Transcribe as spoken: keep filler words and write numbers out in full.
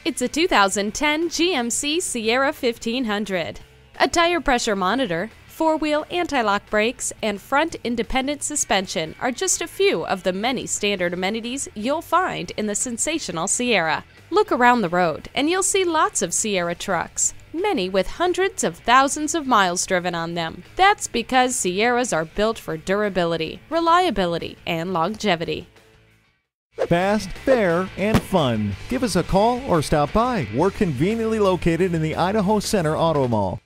It's a two thousand ten G M C Sierra fifteen hundred. A tire pressure monitor, four-wheel anti-lock brakes, and front independent suspension are just a few of the many standard amenities you'll find in the sensational Sierra. Look around the road and you'll see lots of Sierra trucks, many with hundreds of thousands of miles driven on them. That's because Sierras are built for durability, reliability, and longevity. Fast, fair, and fun. Give us a call or stop by. We're conveniently located in the Idaho Center Auto Mall.